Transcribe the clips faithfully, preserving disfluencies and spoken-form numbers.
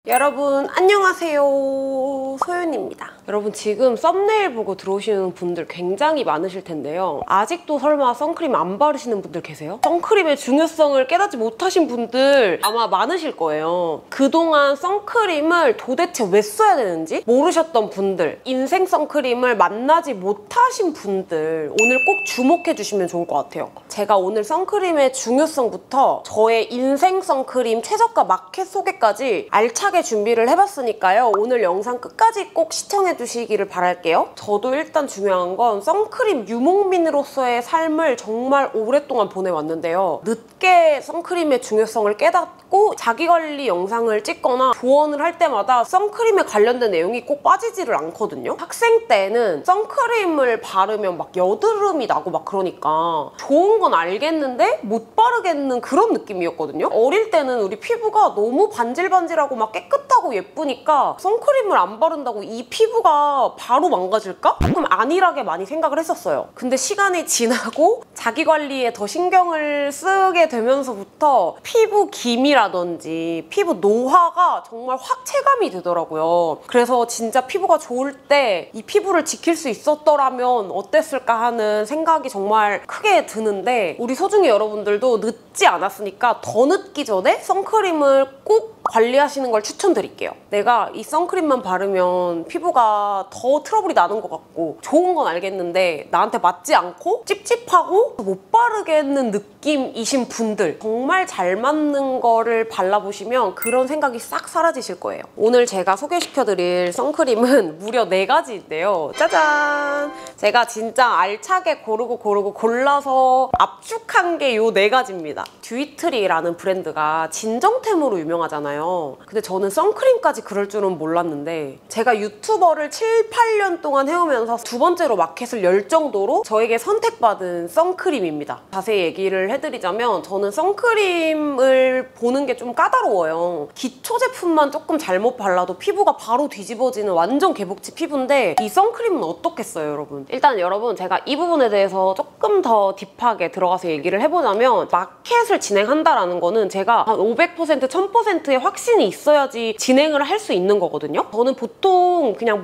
여러분 안녕하세요, 소윤입니다. 여러분 지금 썸네일 보고 들어오시는 분들 굉장히 많으실 텐데요. 아직도 설마 선크림 안 바르시는 분들 계세요? 선크림의 중요성을 깨닫지 못하신 분들 아마 많으실 거예요. 그동안 선크림을 도대체 왜 써야 되는지 모르셨던 분들, 인생 선크림을 만나지 못하신 분들 오늘 꼭 주목해 주시면 좋을 것 같아요. 제가 오늘 선크림의 중요성부터 저의 인생 선크림 최저가 마켓 소개까지 알차게 준비를 해봤으니까요. 오늘 영상 끝까지 꼭 시청해 주시기를 바랄게요. 저도 일단 중요한 건 선크림 유목민으로서의 삶을 정말 오랫동안 보내왔는데요. 늦게 선크림의 중요성을 깨닫고 자기관리 영상을 찍거나 조언을 할 때마다 선크림에 관련된 내용이 꼭 빠지지를 않거든요. 학생 때는 선크림을 바르면 막 여드름이 나고 막 그러니까 좋은 건 알겠는데 못 바르겠는 그런 느낌이었거든요. 어릴 때는 우리 피부가 너무 반질반질하고 막 깨끗하고 예쁘니까 선크림을 안 바른다고 이 피부가 바로 망가질까? 조금 안일하게 많이 생각을 했었어요. 근데 시간이 지나고 자기관리에 더 신경을 쓰게 되면서부터 피부 기미라든지 피부 노화가 정말 확 체감이 되더라고요. 그래서 진짜 피부가 좋을 때 이 피부를 지킬 수 있었더라면 어땠을까 하는 생각이 정말 크게 드는데, 우리 소중이 여러분들도 늦지 않았으니까 더 늦기 전에 선크림을 꼭 관리하시는 걸 추천드릴게요. 내가 이 선크림만 바르면 피부가 더 트러블이 나는 것 같고 좋은 건 알겠는데 나한테 맞지 않고 찝찝하고 못 바르겠는 느낌이신 분들, 정말 잘 맞는 거를 발라보시면 그런 생각이 싹 사라지실 거예요. 오늘 제가 소개시켜드릴 선크림은 무려 네 가지인데요. 짜잔! 제가 진짜 알차게 고르고 고르고 골라서 압축한 게 요 네 가지입니다. 듀이트리라는 브랜드가 진정템으로 유명하잖아요. 근데 저는 선크림까지 그럴 줄은 몰랐는데, 제가 유튜버를 칠, 팔 년 동안 해오면서 두 번째로 마켓을 열 정도로 저에게 선택받은 선크림입니다. 자세히 얘기를 해드리자면 저는 선크림을 보는 게 좀 까다로워요. 기초 제품만 조금 잘못 발라도 피부가 바로 뒤집어지는 완전 개복치 피부인데 이 선크림은 어떻겠어요, 여러분? 일단 여러분, 제가 이 부분에 대해서 조금 더 딥하게 들어가서 얘기를 해보자면, 마켓을 진행한다라는 거는 제가 한 오백 퍼센트, 천 퍼센트의 확신이 있어야지 진행을 할 수 있는 거거든요. 저는 보통 그냥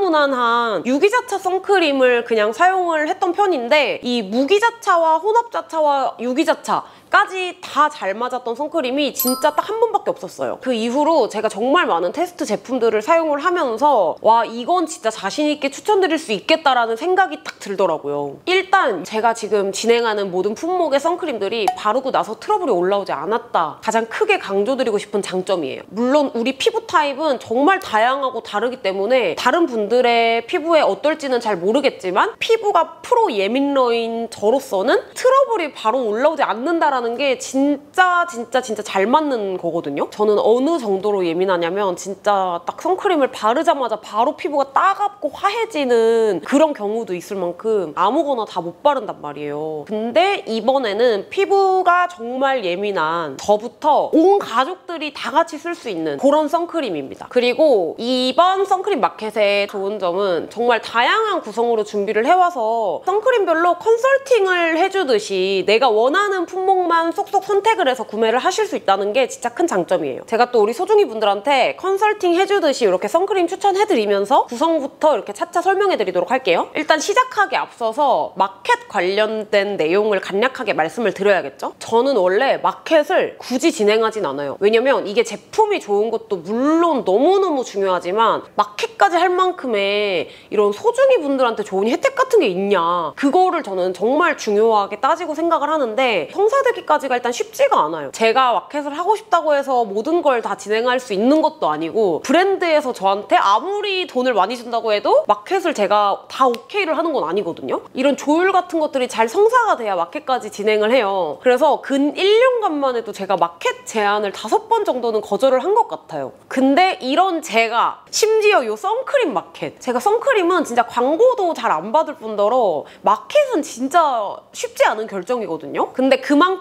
무난무난한 유기자차 선크림을 그냥 사용을 했던 편인데, 이 무기자차와 혼합자차와 유기자차 까지 다 잘 맞았던 선크림이 진짜 딱 한 번밖에 없었어요. 그 이후로 제가 정말 많은 테스트 제품들을 사용을 하면서 와, 이건 진짜 자신 있게 추천드릴 수 있겠다라는 생각이 딱 들더라고요. 일단 제가 지금 진행하는 모든 품목의 선크림들이 바르고 나서 트러블이 올라오지 않았다, 가장 크게 강조드리고 싶은 장점이에요. 물론 우리 피부 타입은 정말 다양하고 다르기 때문에 다른 분들의 피부에 어떨지는 잘 모르겠지만 피부가 프로 예민러인 저로서는 트러블이 바로 올라오지 않는다라는 라는 게 진짜 진짜 진짜 잘 맞는 거거든요. 저는 어느 정도로 예민하냐면 진짜 딱 선크림을 바르자마자 바로 피부가 따갑고 화해지는 그런 경우도 있을 만큼 아무거나 다 못 바른단 말이에요. 근데 이번에는 피부가 정말 예민한 저부터 온 가족들이 다 같이 쓸 수 있는 그런 선크림입니다. 그리고 이번 선크림 마켓의 좋은 점은 정말 다양한 구성으로 준비를 해와서 선크림별로 컨설팅을 해주듯이 내가 원하는 품목 만 쏙쏙 선택을 해서 구매를 하실 수 있다는 게 진짜 큰 장점이에요. 제가 또 우리 소중이 분들한테 컨설팅 해주듯이 이렇게 선크림 추천해드리면서 구성부터 이렇게 차차 설명해드리도록 할게요. 일단 시작하기 앞서서 마켓 관련된 내용을 간략하게 말씀을 드려야겠죠? 저는 원래 마켓을 굳이 진행하진 않아요. 왜냐면 이게 제품이 좋은 것도 물론 너무너무 중요하지만 마켓까지 할 만큼의 이런 소중이 분들한테 좋은 혜택 같은 게 있냐, 그거를 저는 정말 중요하게 따지고 생각을 하는데, 성사되기까지가 일단 쉽지가 않아요. 제가 마켓을 하고 싶다고 해서 모든 걸 다 진행할 수 있는 것도 아니고, 브랜드에서 저한테 아무리 돈을 많이 준다고 해도 마켓을 제가 다 오케이를 하는 건 아니거든요. 이런 조율 같은 것들이 잘 성사가 돼야 마켓까지 진행을 해요. 그래서 근 일 년간만 해도 제가 마켓 제안을 다섯 번 정도는 거절을 한 것 같아요. 근데 이런 제가 심지어 이 선크림 마켓, 제가 선크림은 진짜 광고도 잘 안 받을 뿐더러 마켓은 진짜 쉽지 않은 결정이거든요. 근데 그만큼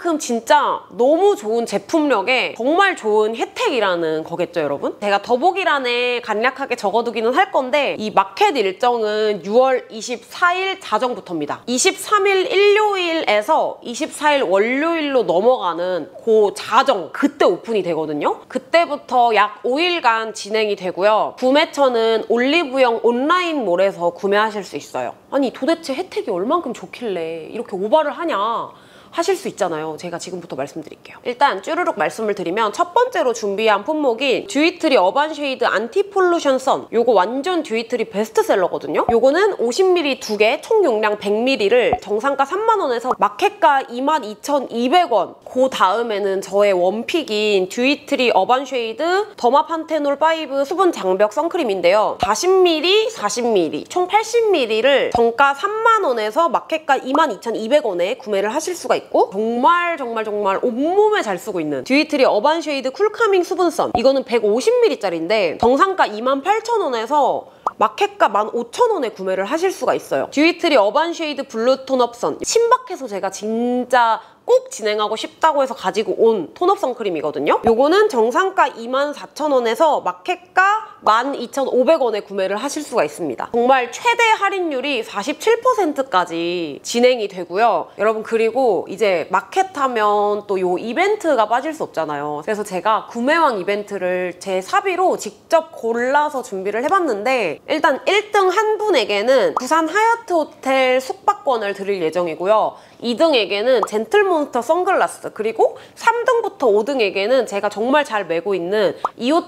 그만큼 진짜 너무 좋은 제품력에 정말 좋은 혜택이라는 거겠죠, 여러분? 제가 더보기란에 간략하게 적어두기는 할 건데 이 마켓 일정은 유월 이십사일 자정부터입니다. 이십삼일 일요일에서 이십사일 월요일로 넘어가는 그 자정, 그때 오픈이 되거든요. 그때부터 약 오일간 진행이 되고요. 구매처는 올리브영 온라인몰에서 구매하실 수 있어요. 아니 도대체 혜택이 얼만큼 좋길래 이렇게 오바를 하냐 하실 수 있잖아요. 제가 지금부터 말씀드릴게요. 일단 쭈르륵 말씀을 드리면 첫 번째로 준비한 품목이 듀이트리 어반 쉐이드 안티 폴루션 선. 요거 완전 듀이트리 베스트셀러거든요. 요거는 오십 밀리리터 두 개, 총 용량 백 밀리리터를 정상가 삼만 원에서 마켓가 이만 이천이백 원. 그 다음에는 저의 원픽인 듀이트리 어반 쉐이드 더마 판테놀 오 수분 장벽 선크림인데요. 사십 밀리리터, 사십 밀리리터, 총 팔십 밀리리터를 정가 삼만 원에서 마켓가 이만 이천이백 원에 구매를 하실 수가 있고 정말 정말 정말 온몸에 잘 쓰고 있는 듀이트리 어반 쉐이드 쿨카밍 수분선. 이거는 백오십 밀리리터짜리인데 정상가 이만 팔천 원에서 마켓가 만 오천 원에 구매를 하실 수가 있어요. 듀이트리 어반 쉐이드 블루 톤업 선. 신박해서 제가 진짜 꼭 진행하고 싶다고 해서 가지고 온 톤업 선크림이거든요. 요거는 정상가 이만 사천 원에서 마켓가 만 이천오백 원에 구매를 하실 수가 있습니다. 정말 최대 할인율이 사십칠 퍼센트까지 진행이 되고요. 여러분 그리고 이제 마켓 하면 또 요 이벤트가 빠질 수 없잖아요. 그래서 제가 구매왕 이벤트를 제 사비로 직접 골라서 준비를 해봤는데 일단 일 등 한 분에게는 부산 하얏트 호텔 숙박권을 드릴 예정이고요. 이 등에게는 젠틀몬스터 선글라스, 그리고 삼 등부터 오 등에게는 제가 정말 잘 메고 있는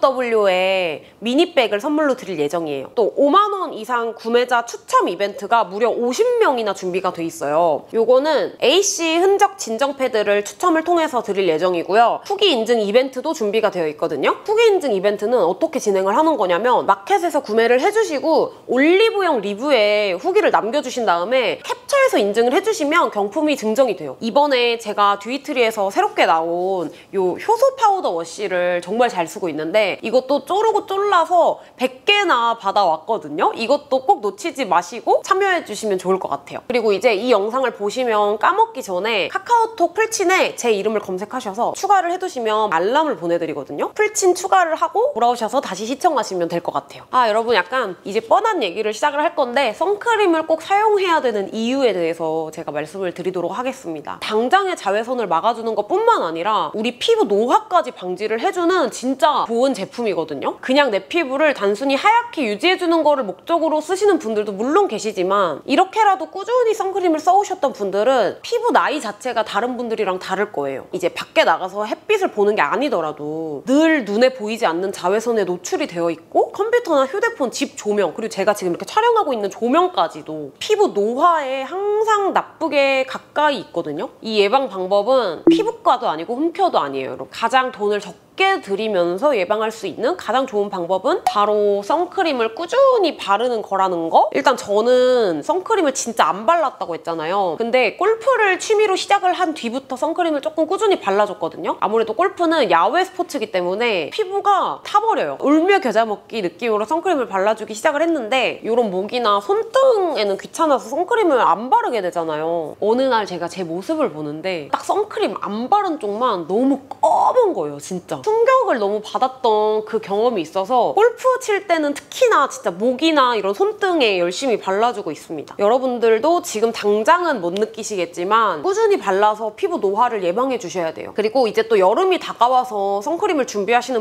이오더블유의 미니백을 선물로 드릴 예정이에요. 또 오만 원 이상 구매자 추첨 이벤트가 무려 오십 명이나 준비가 돼 있어요. 요거는 에이씨 흔적 진정 패드를 추첨을 통해서 드릴 예정이고요. 후기 인증 이벤트도 준비가 되어 있거든요. 후기 인증 이벤트는 어떻게 진행을 하는 거냐면 마켓에서 구매를 해주시고 올리브영 리뷰에 후기를 남겨주신 다음에 캡처해서 인증을 해주시면 경품이 증정이 돼요. 이번에 제가 듀이트리에서 새롭게 나온 요 효소 파우더 워시를 정말 잘 쓰고 있는데 이것도 쪼르고 쫄라서 백 개나 받아왔거든요. 이것도 꼭 놓치지 마시고 참여해주시면 좋을 것 같아요. 그리고 이제 이 영상을 보시면 까먹기 전에 카카오톡 풀친에 제 이름을 검색하셔서 추가를 해두시면 알람을 보내드리거든요. 풀친 추가를 하고 돌아오셔서 다시 시청하시면 될 것 같아요. 아 여러분 약간 이제 뻔한 얘기를 시작을 할 건데 선크림을 꼭 사용해야 되는 이유에 대해서 제가 말씀을 드리도록 하겠습니다. 당장의 자외선을 막아주는 것뿐만 아니라 우리 피부 노화까지 방지를 해주는 진짜 좋은 제품이거든요. 그냥 내 피부를 단순히 하얗게 유지해주는 거를 목적으로 쓰시는 분들도 물론 계시지만 이렇게라도 꾸준히 선크림을 써오셨던 분들은 피부 나이 자체가 다른 분들이랑 다를 거예요. 이제 밖에 나가서 햇빛을 보는 게 아니더라도 늘 눈에 보이지 않는 자외선에 노출이 되어 있고 컴퓨터나 휴대폰, 집 조명, 그리고 제가 지금 이렇게 촬영하고 있는 조명까지도 피부 노화에 항상 나쁘게 가까이 있거든요. 이 예방 방법은 피부과도 아니고 홈케어도 아니에요, 여러분. 가장 돈을 적게 들이면서 예방할 수 있는 가장 좋은 방법은 바로 선크림을 꾸준히 바르는 거라는 거. 일단 저는 선크림을 진짜 안 발랐다고 했잖아요. 근데 골프를 취미로 시작을 한 뒤부터 선크림을 조금 꾸준히 발라줬거든요. 아무래도 골프는 야외 스포츠이기 때문에 피부가 타버려요. 울며 겨자 먹기 느낌으로 선크림을 발라주기 시작을 했는데 이런 목이나 손등에는 귀찮아서 선크림을 안 바르게 되잖아요. 어느 날 제가 제 모습을 보는데 딱 선크림 안 바른 쪽만 너무 검은 거예요, 진짜. 충격을 너무 받았던 그 경험이 있어서 골프 칠 때는 특히나 진짜 목이나 이런 손등에 열심히 발라주고 있습니다. 여러분들도 지금 당장은 못 느끼시겠지만 꾸준히 발라서 피부 노화를 예방해 주셔야 돼요. 그리고 이제 또 여름이 다가와서 선크림을 준비하시는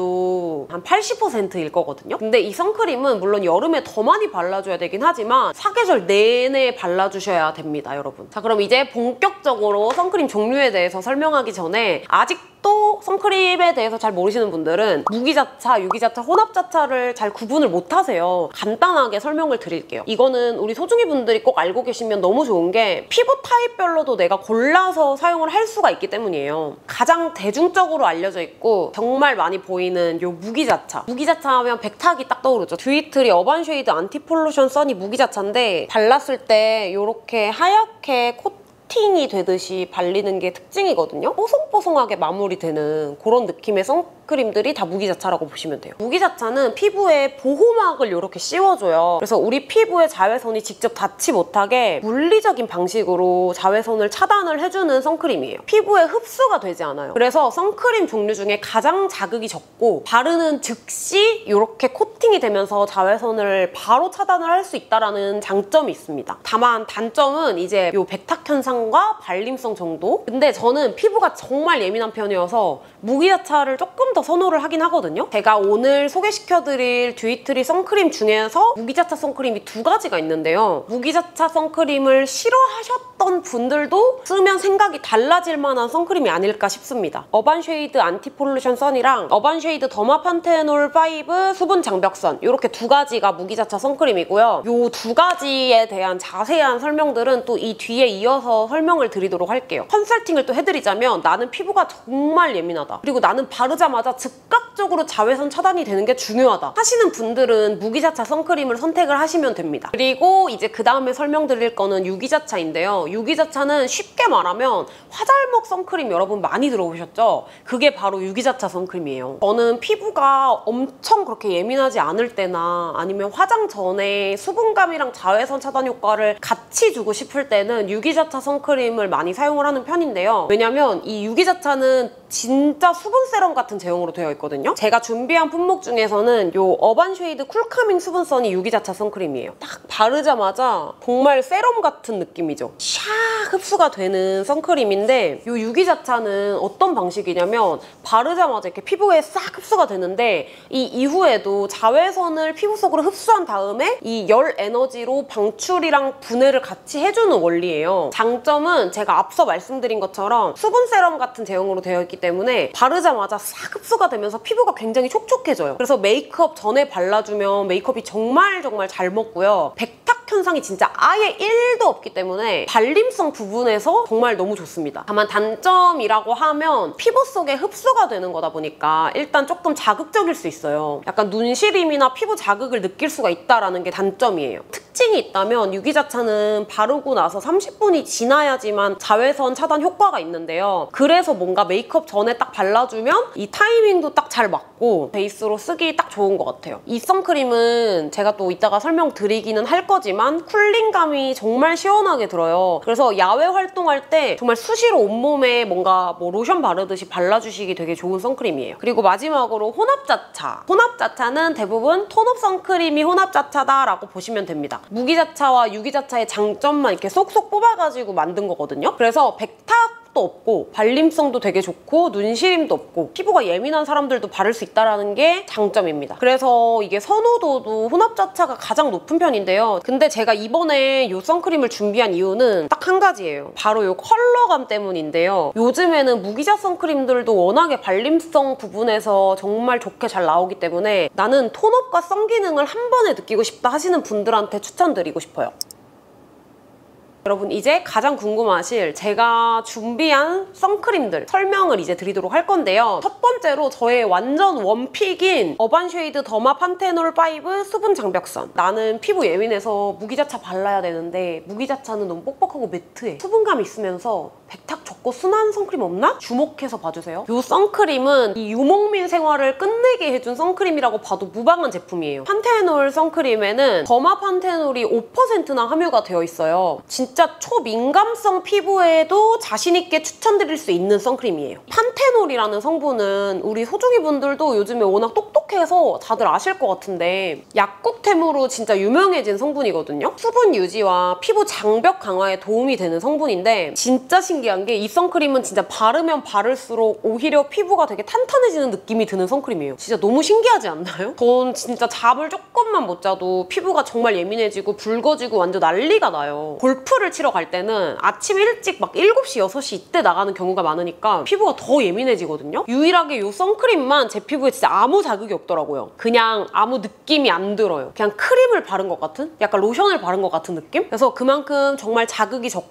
분들도 한 팔십 퍼센트일 거거든요. 근데 이 선크림은 물론 여름에 더 많이 발라줘야 되긴 하지만 사계절 내내 발라주셔야 됩니다, 여러분. 자, 그럼 이제 본격적으로 선크림 종류에 대해서 설명하기 전에 아직 또 선크림에 대해서 잘 모르시는 분들은 무기자차, 유기자차, 혼합자차를 잘 구분을 못하세요. 간단하게 설명을 드릴게요. 이거는 우리 소중이 분들이 꼭 알고 계시면 너무 좋은 게 피부 타입별로도 내가 골라서 사용을 할 수가 있기 때문이에요. 가장 대중적으로 알려져 있고 정말 많이 보이는 요 무기자차. 무기자차 하면 백탁이 딱 떠오르죠. 듀이트리 어반 쉐이드 안티 폴루션 선이 무기자차인데 발랐을 때 이렇게 하얗게 코 코팅이 되듯이 발리는 게 특징이거든요. 뽀송뽀송하게 마무리되는 그런 느낌의 선 선크림들이 다 무기자차라고 보시면 돼요. 무기자차는 피부에 보호막을 이렇게 씌워줘요. 그래서 우리 피부에 자외선이 직접 닿지 못하게 물리적인 방식으로 자외선을 차단을 해주는 선크림이에요. 피부에 흡수가 되지 않아요. 그래서 선크림 종류 중에 가장 자극이 적고 바르는 즉시 이렇게 코팅이 되면서 자외선을 바로 차단을 할 수 있다는 장점이 있습니다. 다만 단점은 이제 요 백탁 현상과 발림성 정도? 근데 저는 피부가 정말 예민한 편이어서 무기자차를 조금 더 선호를 하긴 하거든요. 제가 오늘 소개시켜드릴 듀이트리 선크림 중에서 무기자차 선크림이 두 가지가 있는데요. 무기자차 선크림을 싫어하셨던 분들도 쓰면 생각이 달라질 만한 선크림이 아닐까 싶습니다. 어반쉐이드 안티폴루션 선이랑 어반쉐이드 더마 판테놀 오 수분 장벽선 이렇게 두 가지가 무기자차 선크림이고요. 이 두 가지에 대한 자세한 설명들은 또 이 뒤에 이어서 설명을 드리도록 할게요. 컨설팅을 또 해드리자면 나는 피부가 정말 예민하다. 그리고 나는 바르자마자 즉각적으로 자외선 차단이 되는 게 중요하다 하시는 분들은 무기자차 선크림을 선택을 하시면 됩니다. 그리고 이제 그 다음에 설명드릴 거는 유기자차인데요. 유기자차는 쉽게 말하면 화잘먹 선크림 여러분 많이 들어보셨죠? 그게 바로 유기자차 선크림이에요. 저는 피부가 엄청 그렇게 예민하지 않을 때나 아니면 화장 전에 수분감이랑 자외선 차단 효과를 같이 주고 싶을 때는 유기자차 선크림을 많이 사용을 하는 편인데요. 왜냐면 이 유기자차는 진짜 수분 세럼 같은 제형으로 되어 있거든요. 제가 준비한 품목 중에서는 요 어반쉐이드 쿨카밍 수분선이 유기자차 선크림이에요. 딱 바르자마자 정말 세럼 같은 느낌이죠. 샥 흡수가 되는 선크림인데 요 유기자차는 어떤 방식이냐면 바르자마자 이렇게 피부에 싹 흡수가 되는데 이 이후에도 자외선을 피부 속으로 흡수한 다음에 이 열 에너지로 방출이랑 분해를 같이 해주는 원리예요. 장점은 제가 앞서 말씀드린 것처럼 수분 세럼 같은 제형으로 되어 있기 때문에 바르자마자 싹 흡수가 되면서 피부가 굉장히 촉촉해져요. 그래서 메이크업 전에 발라주면 메이크업이 정말 정말 잘 먹고요. 백탁 현상이 진짜 아예 일도 없기 때문에 발림성 부분에서 정말 너무 좋습니다. 다만 단점이라고 하면 피부 속에 흡수가 되는 거다 보니까 일단 조금 자극적일 수 있어요. 약간 눈시림이나 피부 자극을 느낄 수가 있다는 게 단점이에요. 특징이 있다면 유기자차는 바르고 나서 삼십 분이 지나야지만 자외선 차단 효과가 있는데요. 그래서 뭔가 메이크업 전에 딱 발라주면 이 타이밍도 딱 잘 맞고 베이스로 쓰기 딱 좋은 것 같아요. 이 선크림은 제가 또 이따가 설명드리기는 할 거지만 쿨링감이 정말 시원하게 들어요. 그래서 야외 활동할 때 정말 수시로 온몸에 뭔가 뭐 로션 바르듯이 발라주시기 되게 좋은 선크림이에요. 그리고 마지막으로 혼합자차. 혼합자차는 대부분 톤업 선크림이 혼합자차다라고 보시면 됩니다. 무기자차와 유기자차의 장점만 이렇게 쏙쏙 뽑아가지고 만든 거거든요. 그래서 백탁 도 없고 발림성도 되게 좋고 눈시림도 없고 피부가 예민한 사람들도 바를 수 있다는 게 장점입니다. 그래서 이게 선호도도 혼합자차가 가장 높은 편인데요. 근데 제가 이번에 이 선크림을 준비한 이유는 딱 한 가지예요. 바로 이 컬러감 때문인데요. 요즘에는 무기자 선크림들도 워낙에 발림성 부분에서 정말 좋게 잘 나오기 때문에 나는 톤업과 선기능을 한 번에 느끼고 싶다 하시는 분들한테 추천드리고 싶어요. 여러분 이제 가장 궁금하실 제가 준비한 선크림들 설명을 이제 드리도록 할 건데요. 첫 번째로 저의 완전 원픽인 어반쉐이드 더마 판테놀 오 수분 장벽선. 나는 피부 예민해서 무기자차 발라야 되는데 무기자차는 너무 뻑뻑하고 매트해. 수분감 있으면서 백탁 적고 순한 선크림 없나? 주목해서 봐주세요. 이 선크림은 이 유목민 생활을 끝내게 해준 선크림이라고 봐도 무방한 제품이에요. 판테놀 선크림에는 더마 판테놀이 오 퍼센트나 함유가 되어 있어요. 진짜 초민감성 피부에도 자신있게 추천드릴 수 있는 선크림이에요. 판테놀이라는 성분은 우리 소중이 분들도 요즘에 워낙 똑똑해서 다들 아실 것 같은데 약국템으로 진짜 유명해진 성분이거든요. 수분 유지와 피부 장벽 강화에 도움이 되는 성분인데 진짜 신기한 게 이 선크림은 진짜 바르면 바를수록 오히려 피부가 되게 탄탄해지는 느낌이 드는 선크림이에요. 진짜 너무 신기하지 않나요? 전 진짜 잠을 조금만 못 자도 피부가 정말 예민해지고 붉어지고 완전 난리가 나요. 골프를 치러 갈 때는 아침 일찍 막 일곱 시, 여섯 시 이때 나가는 경우가 많으니까 피부가 더 예민해지거든요. 유일하게 이 선크림만 제 피부에 진짜 아무 자극이 없더라고요. 그냥 아무 느낌이 안 들어요. 그냥 크림을 바른 것 같은? 약간 로션을 바른 것 같은 느낌? 그래서 그만큼 정말 자극이 적고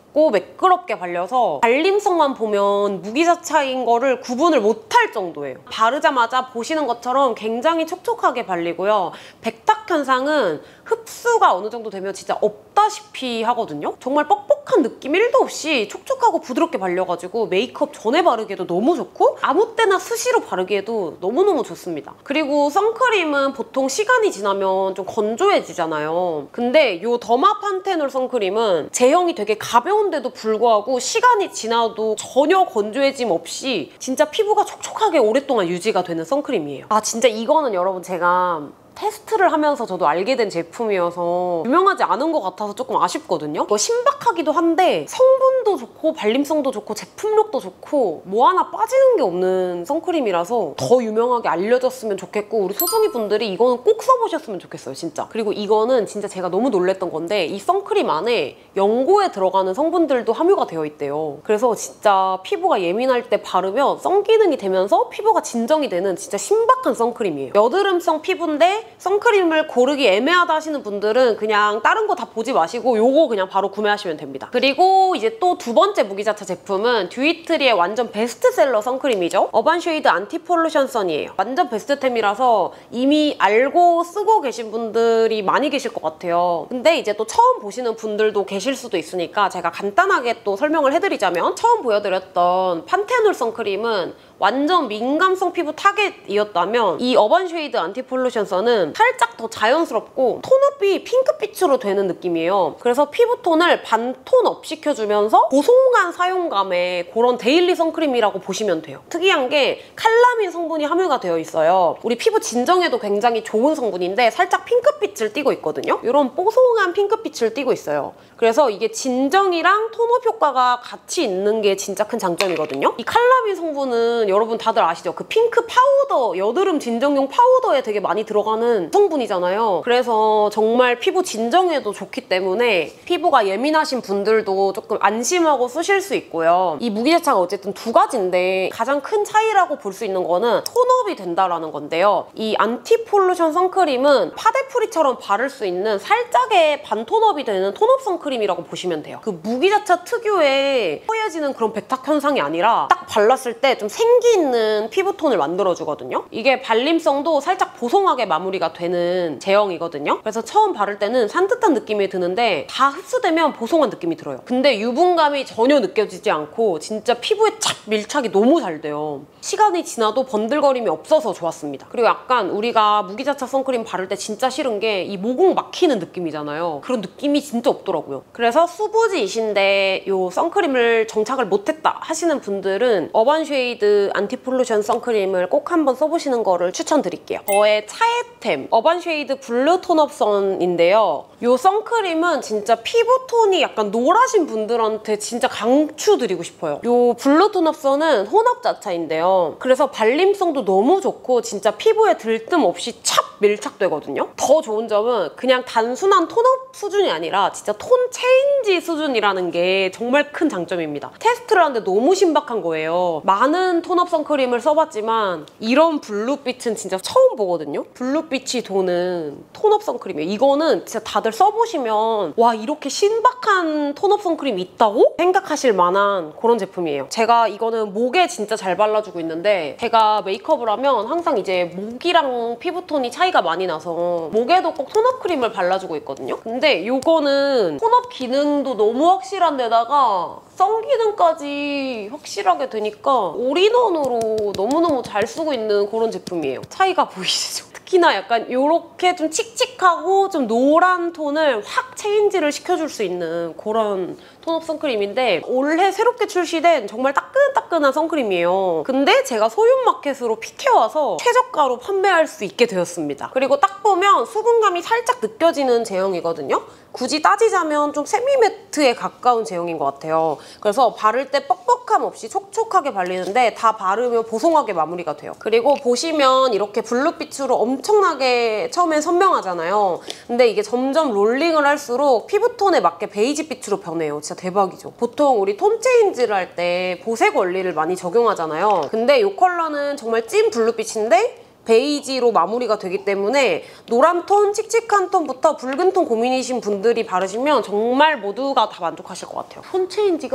얇고 매끄럽게 발려서 발림성만 보면 무기자차인 거를 구분을 못할 정도예요. 바르자마자 보시는 것처럼 굉장히 촉촉하게 발리고요. 백탁 현상은 흡수가 어느 정도 되면 진짜 없다시피 하거든요. 정말 뻑뻑한 느낌 일도 없이 촉촉하고 부드럽게 발려가지고 메이크업 전에 바르기에도 너무 좋고 아무 때나 수시로 바르기에도 너무너무 좋습니다. 그리고 선크림은 보통 시간이 지나면 좀 건조해지잖아요. 근데 이 더마 판테놀 선크림은 제형이 되게 가벼운데도 불구하고 시간이 지나도 전혀 건조해짐 없이 진짜 피부가 촉촉하게 오랫동안 유지가 되는 선크림이에요. 아 진짜 이거는 여러분 제가 테스트를 하면서 저도 알게 된 제품이어서 유명하지 않은 것 같아서 조금 아쉽거든요. 뭐 신박하기도 한데 성분도 좋고 발림성도 좋고 제품력도 좋고 뭐 하나 빠지는 게 없는 선크림이라서 더 유명하게 알려졌으면 좋겠고 우리 소중이 분들이 이거는 꼭 써보셨으면 좋겠어요, 진짜. 그리고 이거는 진짜 제가 너무 놀랬던 건데 이 선크림 안에 연고에 들어가는 성분들도 함유가 되어 있대요. 그래서 진짜 피부가 예민할 때 바르면 선기능이 되면서 피부가 진정이 되는 진짜 신박한 선크림이에요. 여드름성 피부인데 선크림을 고르기 애매하다 하시는 분들은 그냥 다른 거 다 보지 마시고 요거 그냥 바로 구매하시면 됩니다. 그리고 이제 또 두 번째 무기자차 제품은 듀이트리의 완전 베스트셀러 선크림이죠. 어반쉐이드 안티폴루션 선이에요. 완전 베스트템이라서 이미 알고 쓰고 계신 분들이 많이 계실 것 같아요. 근데 이제 또 처음 보시는 분들도 계실 수도 있으니까 제가 간단하게 또 설명을 해드리자면 처음 보여드렸던 판테놀 선크림은 완전 민감성 피부 타겟이었다면 이 어반쉐이드 안티폴루션 선은 살짝 더 자연스럽고 톤업이 핑크빛으로 되는 느낌이에요. 그래서 피부톤을 반톤 업 시켜주면서 보송한 사용감의 그런 데일리 선크림이라고 보시면 돼요. 특이한 게 칼라민 성분이 함유가 되어 있어요. 우리 피부 진정에도 굉장히 좋은 성분인데 살짝 핑크빛을 띠고 있거든요. 이런 뽀송한 핑크빛을 띠고 있어요. 그래서 이게 진정이랑 톤업 효과가 같이 있는 게 진짜 큰 장점이거든요. 이 칼라민 성분은 여러분 다들 아시죠? 그 핑크 파우더, 여드름 진정용 파우더에 되게 많이 들어가는 성분이잖아요. 그래서 정말 피부 진정에도 좋기 때문에 피부가 예민하신 분들도 조금 안심하고 쓰실 수 있고요. 이 무기자차가 어쨌든 두 가지인데 가장 큰 차이라고 볼 수 있는 거는 톤업이 된다라는 건데요. 이 안티폴루션 선크림은 파데프리처럼 바를 수 있는 살짝의 반톤업이 되는 톤업 선크림이라고 보시면 돼요. 그 무기자차 특유의 허해지는 그런 백탁 현상이 아니라 딱 발랐을 때 좀 생기 있는 피부톤을 만들어주거든요. 이게 발림성도 살짝 보송하게 마무리가 되는 제형이거든요. 그래서 처음 바를 때는 산뜻한 느낌이 드는데 다 흡수되면 보송한 느낌이 들어요. 근데 유분감이 전혀 느껴지지 않고 진짜 피부에 착 밀착이 너무 잘 돼요. 시간이 지나도 번들거림이 없어서 좋았습니다. 그리고 약간 우리가 무기자차 선크림 바를 때 진짜 싫은 게 이 모공 막히는 느낌이잖아요. 그런 느낌이 진짜 없더라고요. 그래서 수부지이신데 이 선크림을 정착을 못했다 하시는 분들은 어반쉐이드 안티폴루션 선크림을 꼭 한번 써보시는 거를 추천드릴게요. 저의 차애템 어반쉐이드 블루 톤업 선인데요. 이 선크림은 진짜 피부톤이 약간 노라신 분들한테 진짜 강추드리고 싶어요. 이 블루 톤업 선은 혼합자차인데요. 그래서 발림성도 너무 좋고 진짜 피부에 들뜸 없이 찹 밀착되거든요. 더 좋은 점은 그냥 단순한 톤업 수준이 아니라 진짜 톤 체인지 수준이라는 게 정말 큰 장점입니다. 테스트를 하는데 너무 신박한 거예요. 많은 톤업 선크림을 써봤지만 이런 블루빛은 진짜 처음 보거든요. 블루빛이 도는 톤업 선크림이에요. 이거는 진짜 다들 써보시면 와 이렇게 신박한 톤업 선크림이 있다고? 생각하실 만한 그런 제품이에요. 제가 이거는 목에 진짜 잘 발라주고 있는데 제가 메이크업을 하면 항상 이제 목이랑 피부톤이 차이가 많이 나서 목에도 꼭 톤업 크림을 발라주고 있거든요. 근데 이거는 톤업 기능도 너무 확실한 데다가 선 기능까지 확실하게 되니까 올인원으로 너무너무 잘 쓰고 있는 그런 제품이에요. 차이가 보이시죠? 특히나 약간 이렇게 좀 칙칙하고 좀 노란 톤을 확 체인지를 시켜줄 수 있는 그런 톤업 선크림인데 올해 새롭게 출시된 정말 따끈따끈한 선크림이에요. 근데 제가 소윤마켓으로 픽해와서 최저가로 판매할 수 있게 되었습니다. 그리고 딱 보면 수분감이 살짝 느껴지는 제형이거든요. 굳이 따지자면 좀 세미매트에 가까운 제형인 것 같아요. 그래서 바를 때 뻑뻑함 없이 촉촉하게 발리는데 다 바르면 보송하게 마무리가 돼요. 그리고 보시면 이렇게 블루빛으로 엄청나게 처음엔 선명하잖아요. 근데 이게 점점 롤링을 할수록 피부톤에 맞게 베이지빛으로 변해요. 진짜 대박이죠. 보통 우리 톤 체인지를 할 때 보색 원리를 많이 적용하잖아요. 근데 이 컬러는 정말 찐 블루빛인데 베이지로 마무리가 되기 때문에 노란 톤, 칙칙한 톤부터 붉은 톤 고민이신 분들이 바르시면 정말 모두가 다 만족하실 것 같아요. 톤 체인지가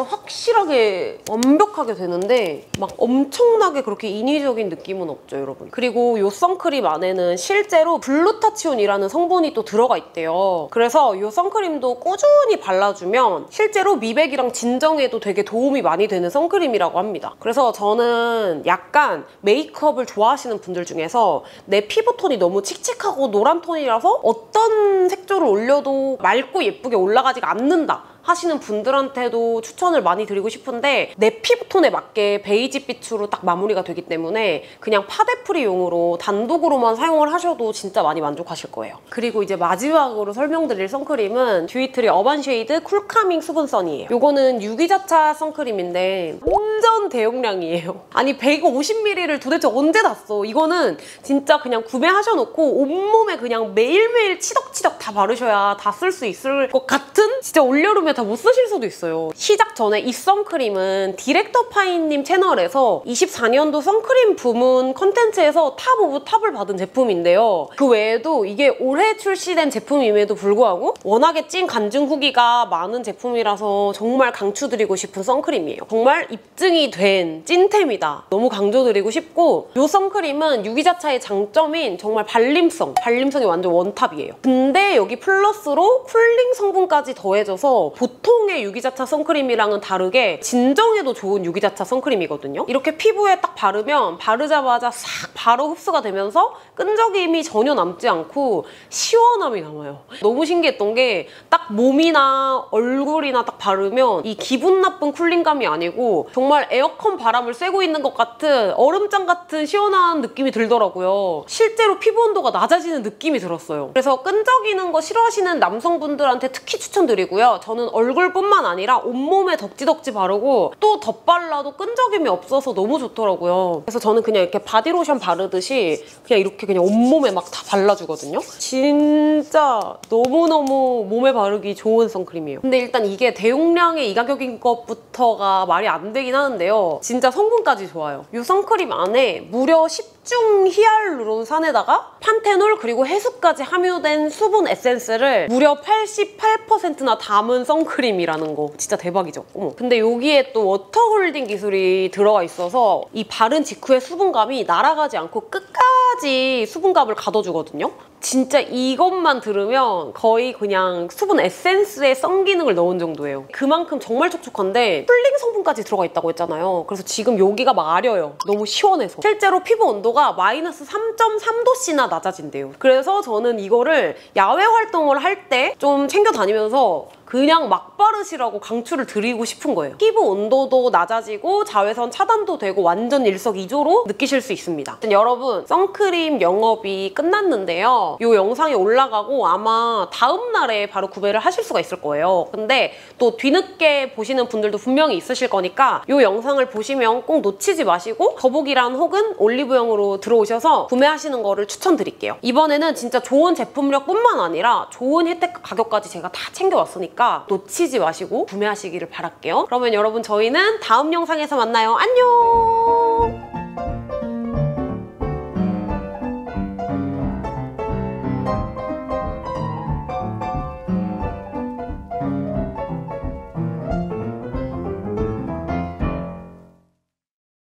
확실하게 완벽하게 되는데 막 엄청나게 그렇게 인위적인 느낌은 없죠, 여러분. 그리고 이 선크림 안에는 실제로 글루타치온이라는 성분이 또 들어가 있대요. 그래서 이 선크림도 꾸준히 발라주면 실제로 미백이랑 진정에도 되게 도움이 많이 되는 선크림이라고 합니다. 그래서 저는 약간 메이크업을 좋아하시는 분들 중에서 내 피부톤이 너무 칙칙하고 노란 톤이라서 어떤 색조를 올려도 맑고 예쁘게 올라가지가 않는다 하시는 분들한테도 추천을 많이 드리고 싶은데 내 피부톤에 맞게 베이지빛으로 딱 마무리가 되기 때문에 그냥 파데프리용으로 단독으로만 사용을 하셔도 진짜 많이 만족하실 거예요. 그리고 이제 마지막으로 설명드릴 선크림은 듀이트리 어반 쉐이드 쿨카밍 수분선이에요. 이거는 유기자차 선크림인데 완전 대용량이에요. 아니 백오십 밀리리터를 도대체 언제 다 써? 이거는 진짜 그냥 구매하셔놓고 온몸에 그냥 매일매일 치덕치덕 다 바르셔야 다 쓸 수 있을 것 같은 진짜 올여름에 다 못 쓰실 수도 있어요. 시작 전에 이 선크림은 디렉터 파인님 채널에서 이십사 년도 선크림 부문 컨텐츠에서 탑 오브 탑을 받은 제품인데요. 그 외에도 이게 올해 출시된 제품임에도 불구하고 워낙에 찐 간증 후기가 많은 제품이라서 정말 강추드리고 싶은 선크림이에요. 정말 입증이 된 찐템이다. 너무 강조드리고 싶고 이 선크림은 유기자차의 장점인 정말 발림성, 발림성이 완전 원탑이에요. 근데 여기 플러스로 쿨링 성분까지 더해져서 보통의 유기자차 선크림이랑은 다르게 진정에도 좋은 유기자차 선크림이거든요. 이렇게 피부에 딱 바르면 바르자마자 싹 바로 흡수가 되면서 끈적임이 전혀 남지 않고 시원함이 남아요. 너무 신기했던 게 딱 몸이나 얼굴이나 딱 바르면 이 기분 나쁜 쿨링감이 아니고 정말 에어컨 바람을 쐬고 있는 것 같은 얼음장 같은 시원한 느낌이 들더라고요. 실제로 피부 온도가 낮아지는 느낌이 들었어요. 그래서 끈적이는 거 싫어하시는 남성분들한테 특히 추천드리고요. 저는 얼굴뿐만 아니라 온몸에 덕지덕지 바르고 또 덧발라도 끈적임이 없어서 너무 좋더라고요. 그래서 저는 그냥 이렇게 바디로션 바르듯이 그냥 이렇게 그냥 온몸에 막 다 발라주거든요. 진짜 너무너무 몸에 바르기 좋은 선크림이에요. 근데 일단 이게 대용량의 이 가격인 것부터가 말이 안 되긴 하는데요. 진짜 성분까지 좋아요. 이 선크림 안에 무려 십중 히알루론산에다가 판테놀 그리고 해수까지 함유된 수분 에센스를 무려 팔십팔 퍼센트나 담은 선크림이라는 거 진짜 대박이죠. 어머. 근데 여기에 또 워터 홀딩 기술이 들어가 있어서 이 바른 직후의 수분감이 날아가지 않고 끝까지 수분감을 가둬주거든요. 진짜 이것만 들으면 거의 그냥 수분 에센스에 썬기능을 넣은 정도예요. 그만큼 정말 촉촉한데 쿨링 성분까지 들어가 있다고 했잖아요. 그래서 지금 여기가 마려요. 너무 시원해서. 실제로 피부 온도가 마이너스 삼 점 삼 도씨나 낮아진대요. 그래서 저는 이거를 야외 활동을 할 때 좀 챙겨 다니면서 그냥 막 바르시라고 강추를 드리고 싶은 거예요. 피부 온도도 낮아지고 자외선 차단도 되고 완전 일석이조로 느끼실 수 있습니다. 여러분, 선크림 영업이 끝났는데요. 이 영상이 올라가고 아마 다음 날에 바로 구매를 하실 수가 있을 거예요. 근데 또 뒤늦게 보시는 분들도 분명히 있으실 거니까 이 영상을 보시면 꼭 놓치지 마시고 더보기란 혹은 올리브영으로 들어오셔서 구매하시는 거를 추천드릴게요. 이번에는 진짜 좋은 제품력뿐만 아니라 좋은 혜택 가격까지 제가 다 챙겨왔으니까 놓치지 마시고 구매하시기를 바랄게요. 그러면 여러분 저희는 다음 영상에서 만나요. 안녕!